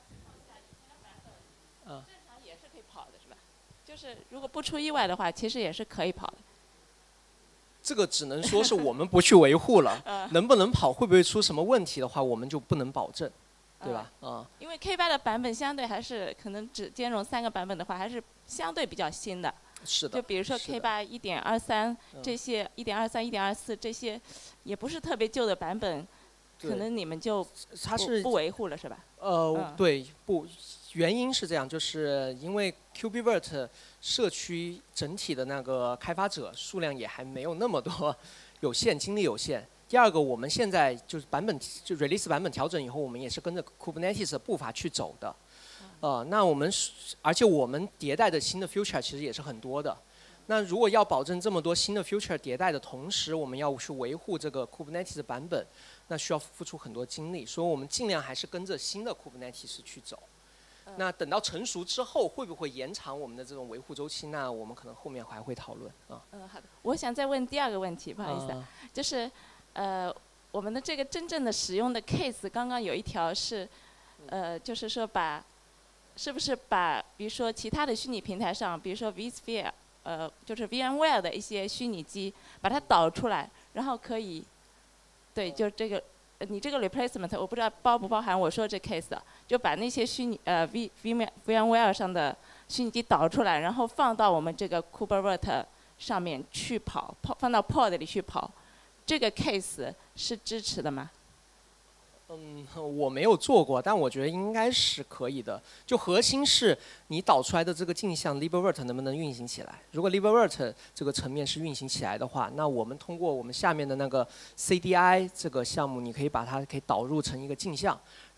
嗯。正常也是可以跑的，是吧？就是如果不出意外的话，其实也是可以跑的。 这个只能说是我们不去维护了，能不能跑，会不会出什么问题的话，我们就不能保证，对吧？啊、嗯。 因为 K 八 的版本相对还是可能只兼容三个版本的话，还是相对比较新的。 是的。 就比如说 K 八 一点二三这些，一点二三、一点二四这些，也不是特别旧的版本，可能你们就它是不维护了，是吧？ 呃， 嗯、 对，不。原因是这样，就是因为 KubeVirt 社区整体的那个开发者数量也还没有那么多，有限，精力有限。第二个，我们现在就是版本就 release 版本调整以后，我们也是跟着 Kubernetes 的步伐去走的。呃，那我们而且我们迭代的新的 feature 其实也是很多的。那如果要保证这么多新的 feature 迭代的同时，我们要去维护这个 Kubernetes 版本，那需要付出很多精力，所以我们尽量还是跟着新的 Kubernetes 去走。那等到成熟之后，会不会延长我们的这种维护周期？那我们可能后面还会讨论啊。 嗯，好的。我想再问第二个问题，不好意思，啊、就是呃，我们的这个真正的使用的 case， 刚刚有一条是，呃，就是说把，是不是把，比如说其他的虚拟平台上，比如说 vSphere， 呃，就是 VMware 的一些虚拟机，把它导出来，然后可以，对，就这个。你这个 replacement 我不知道包不包含我说这 case， 就把那些虚拟呃 V VMware 上的虚拟机导出来，然后放到我们这个 KubeVirt 上面去跑，放到 pod 里去跑，这个 case 是支持的吗？ 嗯，我没有做过，但我觉得应该是可以的。就核心是你导出来的这个镜像 libvirt 能不能运行起来？如果 libvirt 这个层面是运行起来的话，那我们通过我们下面的那个 C D I 这个项目，你可以把它可以导入成一个镜像，然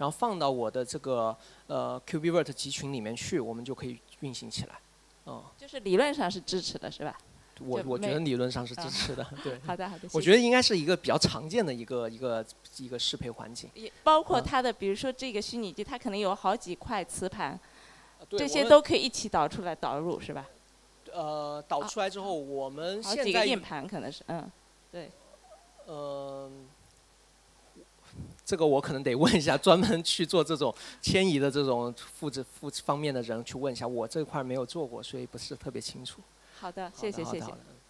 然后放到我的这个呃 KubeVirt 集群里面去，我们就可以运行起来。嗯， 就是理论上是支持的，是吧？ 我我觉得理论上是支持的，对。 好的好的。 我觉得应该是一个比较常见的一个一个一个适配环境。 也包括它的，比如说这个虚拟机，它可能有好几块磁盘， 对这些都可以一起导出来导入，是吧？ 呃，导出来之后，我们现在好几个硬盘可能是，嗯，对。 呃，这个我可能得问一下专门去做这种迁移的这种复制复制方面的人去问一下，我这块没有做过，所以不是特别清楚。 好的，谢谢谢谢。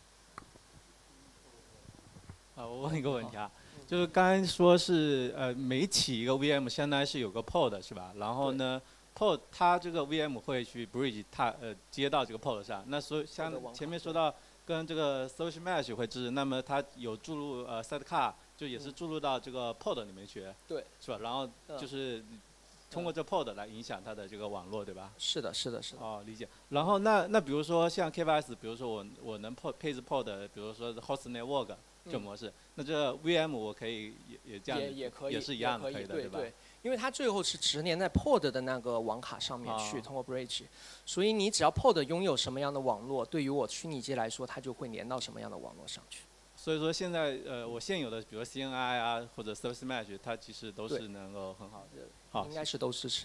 啊，我问一个问题啊，就是刚才说是呃每起一个 V M 相当于是有个 pod 是吧？然后呢 pod 它这个 V M 会去 bridge 它呃接到这个 pod 上，那所以像前面说到跟这个 social mesh 会支持，那么它有注入呃 sidecar 就也是注入到这个 pod 里面去， 对， 是吧？然后就是通过这 pod 来影响它的这个网络，对吧？ 是的，是的，是的。 哦，理解。然后那那比如说像 K 八 S， 比如说我我能配配置 pod， 比如说 host network 这模式，嗯、那这 V M 我可以也也这样， 也也可以， 也是一样的， 可以的，吧？ 对对，因为它最后是直连在 pod 的那个网卡上面去，哦、通过 bridge， 所以你只要 pod 拥有什么样的网络，对于我虚拟机来说，它就会连到什么样的网络上去。 所以说现在呃，我现有的比如 C N I 啊或者 Service Mesh， 它其实都是能够很好的，好， 应该是都支持的。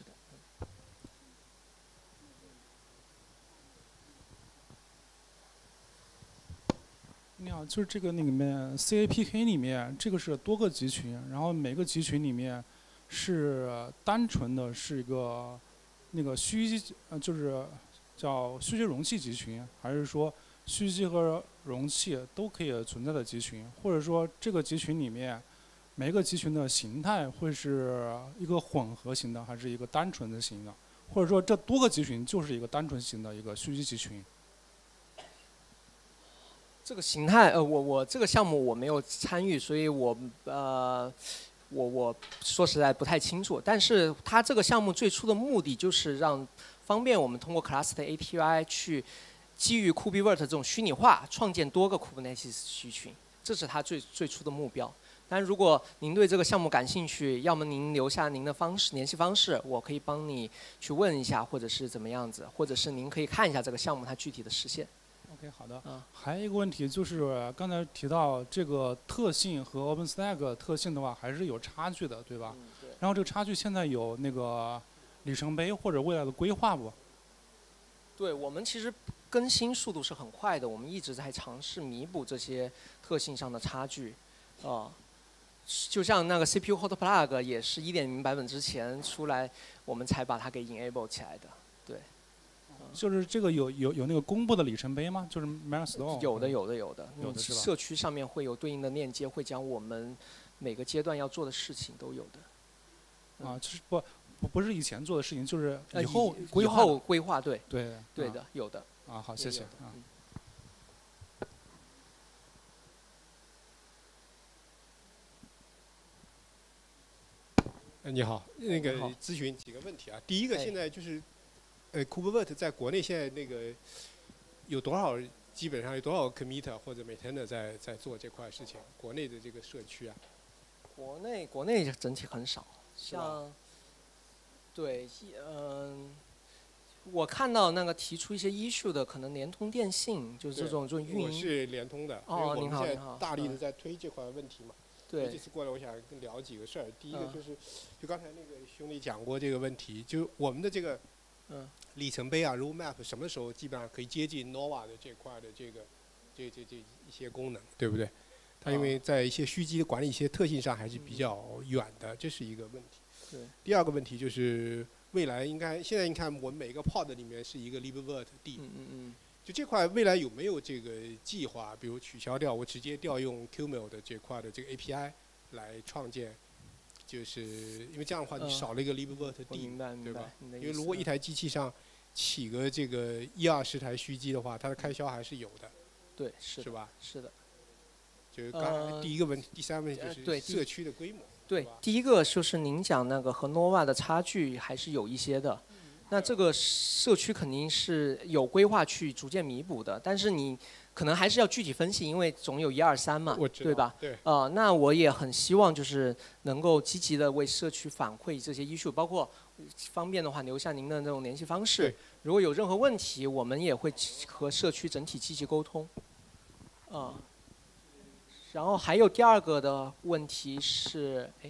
你好，就是这个那里面 C A P K 里面，这个是多个集群，然后每个集群里面是单纯的是一个那个虚机，呃，就是叫虚机容器集群，还是说虚机和容器都可以存在的集群，或者说这个集群里面每个集群的形态会是一个混合型的，还是一个单纯的型的，或者说这多个集群就是一个单纯型的一个虚机集群？ 这个形态，呃，我我这个项目我没有参与，所以我呃，我我说实在不太清楚。但是它这个项目最初的目的就是让方便我们通过 Cluster A P I 去基于 KubeVirt 这种虚拟化创建多个 Kubernetes 集群，这是它最最初的目标。但如果您对这个项目感兴趣，要么您留下您的方式联系方式，我可以帮你去问一下，或者是怎么样子，或者是您可以看一下这个项目它具体的实现。 OK， 好的。嗯，还有一个问题就是刚才提到这个特性和 OpenStack 特性的话，还是有差距的，对吧？ 嗯，对。 然后这个差距现在有那个里程碑或者未来的规划不？ 对，我们其实更新速度是很快的，我们一直在尝试弥补这些特性上的差距，啊、呃，就像那个 C P U Hot Plug 也是 一点零 版本之前出来，我们才把它给 enable 起来的，对。 就是这个有有有那个公布的里程碑吗？就是 milestone。 有的有的有的， 有的是吧？ 社区上面会有对应的链接，会将我们每个阶段要做的事情都有的。 嗯、啊，就是不不不是以前做的事情，就是以后规划。以后规划，对。 对。 对的，有的。 啊，好，谢谢。啊。 呃，你好，那个咨询几个问题啊。第一个，现在就是。呃 ，KubeVirt 在国内现在那个有多少？基本上有多少 committer 或者 maintainer 在在做这块事情？国内的这个社区啊？ 国内国内整体很少，像对，嗯、呃，我看到那个提出一些 issue 的，可能联通电信就是这种这种运营。 我是联通的， 哦，您好， 因为我们现在大力的在推这块问题嘛。 对。 这次过来，我想聊几个事儿。第一个就是，嗯、就刚才那个兄弟讲过这个问题，就我们的这个。 嗯， 里程碑啊 ，roadmap 什么时候基本上可以接近 Nova 的这块的这个，这这这一些功能，对不对？它因为在一些虚机的管理一些特性上还是比较远的，这是一个问题。 对。 第二个问题就是未来应该现在你看我们每个 pod 里面是一个 libvirt D， 嗯嗯嗯。 就这块未来有没有这个计划？比如取消掉我直接调用 Qmail 的这块的这个 A P I 来创建？就是因为这样的话，你少了一个 libvirt D，、 嗯、 对吧？因为如果一台机器上起个这个一二十台虚机的话，它的开销还是有的。 对，是是吧？ 是的。 就是刚才第一个问题，呃、第三个问题就是社区的规模。 对，第一个就是您讲那个和 Nova 的差距还是有一些的， 那这个社区肯定是有规划去逐渐弥补的，但是你可能还是要具体分析，因为总有一二三嘛，对吧？ 对。 呃，那我也很希望就是能够积极的为社区反馈这些 issue， 包括方便的话留下您的那种联系方式。如果有任何问题，我们也会和社区整体积极沟通。啊、呃。然后还有第二个的问题是，哎。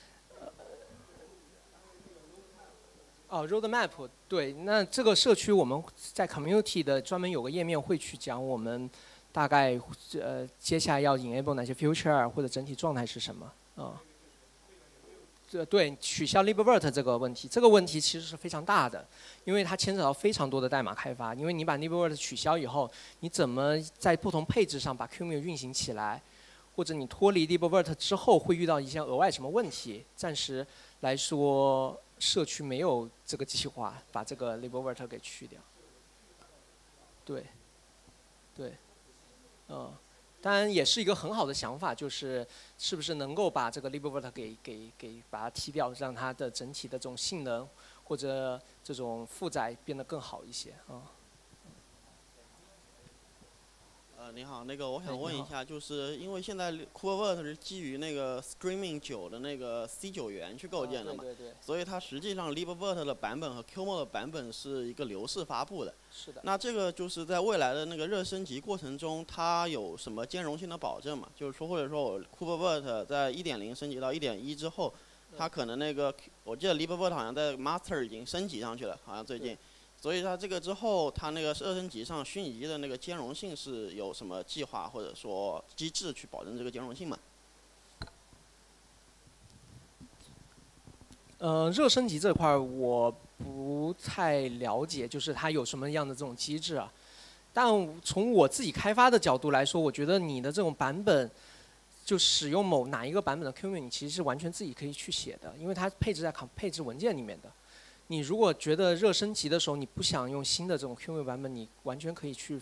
哦 ，roadmap， 对，那这个社区我们在 community 的专门有个页面会去讲我们大概呃接下来要 enable 哪些 future 或者整体状态是什么啊？这对取消 libvirt 这个问题，这个问题其实是非常大的，因为它牵扯到非常多的代码开发。因为你把 libvirt 取消以后，你怎么在不同配置上把 Qemu 运行起来，或者你脱离 libvirt 之后会遇到一些额外什么问题？暂时来说。社区没有这个计划把这个 libvirt 给去掉。对，对，嗯，当然也是一个很好的想法，就是是不是能够把这个 libvirt 给给给把它踢掉，让它的整体的这种性能或者这种负载变得更好一些啊。 呃，你好，那个我想问一下，就是因为现在 KubeVirt 是基于那个 Streaming 九的那个 C 九源去构建的嘛， 对对对， 所以它实际上 libvirt 的版本和 Qemu 的版本是一个流式发布的。 是的。 那这个就是在未来的那个热升级过程中，它有什么兼容性的保证嘛？就是说，或者说我 KubeVirt 在 一点零 升级到 一点一 之后，它可能那个我记得 libvirt 好像在 Master 已经升级上去了，好像最近。所以它这个之后，它那个热升级上虚拟机的那个兼容性是有什么计划或者说机制去保证这个兼容性吗？ 呃，热升级这块儿我不太了解，就是它有什么样的这种机制啊？但从我自己开发的角度来说，我觉得你的这种版本，就使用某哪一个版本的 Qemu， 你其实是完全自己可以去写的，因为它配置在配置文件里面的。你如果觉得热升级的时候你不想用新的这种 Qemu 版本，你完全可以去，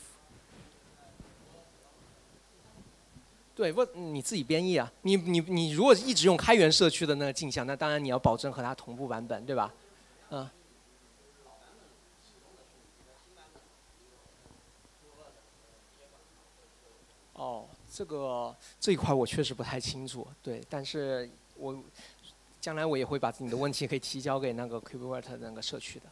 对，不你自己编译啊。你你你如果一直用开源社区的那个镜像，那当然你要保证和它同步版本，对吧？嗯。哦，这个这一块我确实不太清楚，对，但是我。将来我也会把你的问题可以提交给那个 KubeVirt 那个社区的。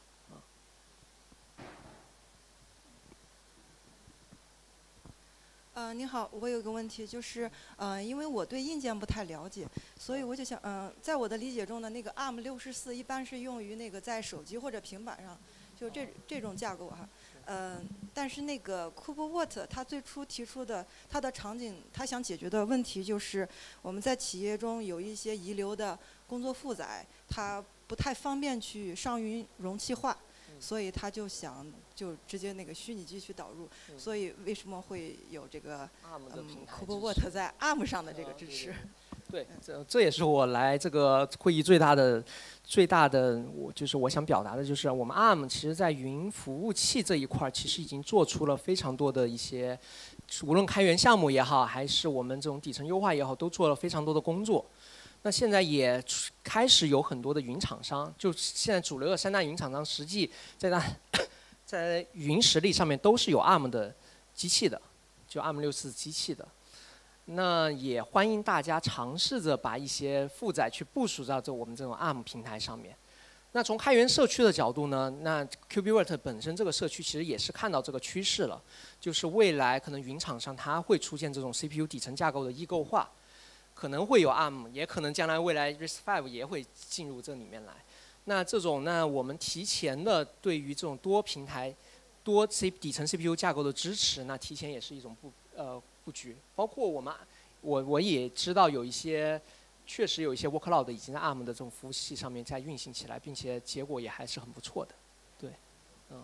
呃，你好，我有个问题，就是，呃，因为我对硬件不太了解，所以我就想，嗯、呃，在我的理解中呢，那个 A R M 六十四一般是用于那个在手机或者平板上，就这这种架构哈。嗯、呃，但是那个 KubeVirt 它最初提出的它的场景，它想解决的问题就是我们在企业中有一些遗留的工作负载，它不太方便去上云容器化，所以他就想就直接那个虚拟机去导入。所以为什么会有这个嗯 KubeVirt 在 A R M 上的这个支持？ 对，这这也是我来这个会议最大的、最大的，我就是我想表达的，就是我们 A R M 其实在云服务器这一块，其实已经做出了非常多的一些，无论开源项目也好，还是我们这种底层优化也好，都做了非常多的工作。那现在也开始有很多的云厂商，就现在主流的三大云厂商，实际在那在云实力上面都是有 A R M 的机器的，就 A R M 六十四机器的。那也欢迎大家尝试着把一些负载去部署到这我们这种 A R M 平台上面。那从开源社区的角度呢，那 KubeVirt 本身这个社区其实也是看到这个趋势了，就是未来可能云厂商它会出现这种 C P U 底层架构的异构化，可能会有 A R M， 也可能将来未来 R I S C 五也会进入这里面来。那这种那我们提前的对于这种多平台、多 C 底层 C P U 架构的支持，那提前也是一种布呃。布局，包括我们，我我也知道有一些，确实有一些 workload 已经在 A R M 的这种服务器上面在运行起来，并且结果也还是很不错的，对，嗯。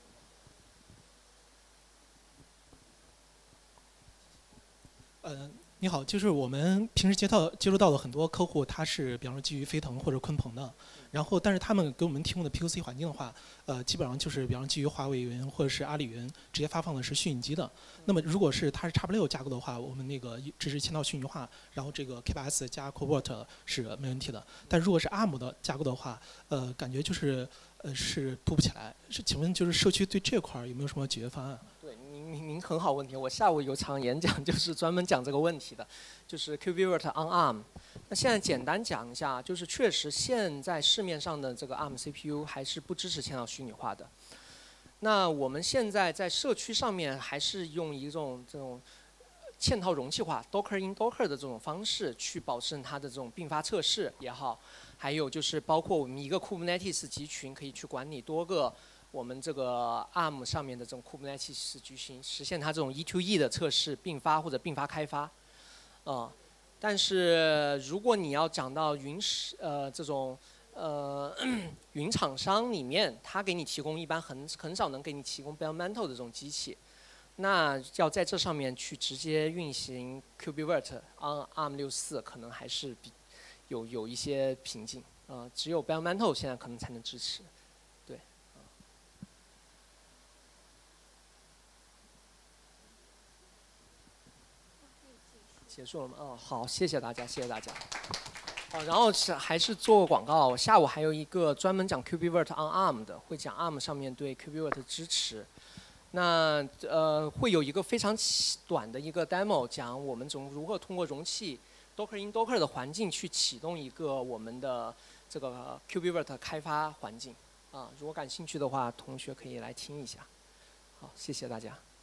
呃， 你好，就是我们平时接到接触到的很多客户，他是比方说基于飞腾或者鲲鹏的，然后但是他们给我们提供的 P O C 环境的话，呃，基本上就是比方说基于华为云或者是阿里云直接发放的是虚拟机的。那么如果是它是 X 六架构的话，我们那个支持千道虚拟化，然后这个 K 八 S 加 Cobalt 是没问题的。但如果是 A R M 的架构的话，呃，感觉就是呃是铺不起来。是，请问就是社区对这块儿有没有什么解决方案？ 对，您您您很好问题。我下午有场演讲就是专门讲这个问题的，就是 KubeVirt on A R M。那现在简单讲一下，就是确实现在市面上的这个 A R M C P U 还是不支持千道虚拟化的。那我们现在在社区上面还是用一种这种嵌套容器化 Docker in Docker 的这种方式去保证它的这种并发测试也好，还有就是包括我们一个 Kubernetes 集群可以去管理多个我们这个 A R M 上面的这种 Kubernetes 集群，实现它这种 E to E 的测试并发或者并发开发，呃，但是如果你要讲到云使呃这种呃云厂商里面，它给你提供一般很很少能给你提供 bare metal 的这种机器，那要在这上面去直接运行 KubeVirt on A R M 六四，可能还是比有有一些瓶颈，呃，只有 bare metal 现在可能才能支持。结束了吗？哦，好，谢谢大家，谢谢大家。哦，然后是还是做个广告，下午还有一个专门讲 KubeVirt on A R M 的，会讲 A R M 上面对 KubeVirt 的支持。那呃会有一个非常短的一个 demo， 讲我们从如何通过容器 Docker in Docker 的环境去启动一个我们的这个 KubeVirt 开发环境。啊，如果感兴趣的话，同学可以来听一下。好，谢谢大家。